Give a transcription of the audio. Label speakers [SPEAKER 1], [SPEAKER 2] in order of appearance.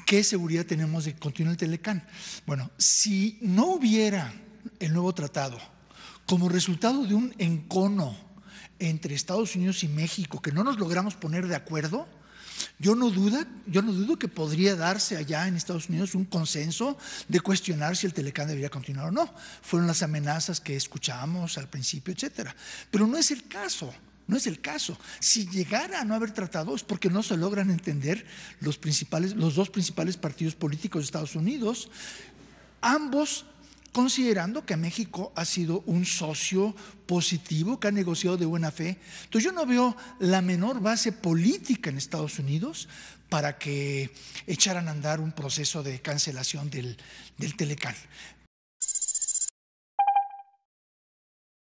[SPEAKER 1] ¿qué seguridad tenemos de que continúe el Telecán? Bueno, si no hubiera el nuevo tratado como resultado de un encono entre Estados Unidos y México, que no nos logramos poner de acuerdo, yo no dudo que podría darse allá en Estados Unidos un consenso de cuestionar si el Telecán debería continuar o no. Fueron las amenazas que escuchamos al principio, etcétera. Pero no es el caso. No es el caso. Si llegara a no haber tratado es porque no se logran entender los dos principales partidos políticos de Estados Unidos, ambos considerando que México ha sido un socio positivo, que ha negociado de buena fe. Entonces yo no veo la menor base política en Estados Unidos para que echaran a andar un proceso de cancelación del Telecán.